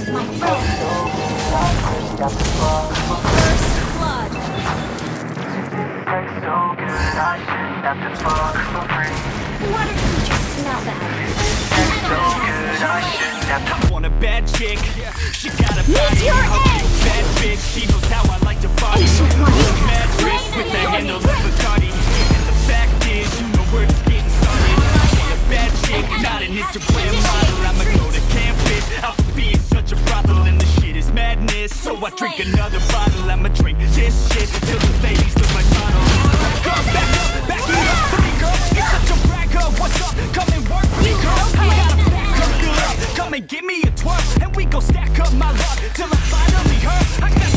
my friend. First blood. Water creatures smell bad. I want a bad chick. She got a body, Meteor a real egg. bad bitch. She knows how I like to party. Ancient one. Mad wrist with the handle of Bacardi. And the fact is, you know we're just getting started. I want a bad chick, not an Instagram model. I'ma go to campus, out for being such a brothel. And the shit is madness, so I drink another bottle. I'ma drink this shit till the ladies look like models. Come back up for me, girl. You're such a bragger. What's up? Come and work for me, girl. I got a back up, come and give me a twerk, and we gon' stack up my luck till I finally hurt. I got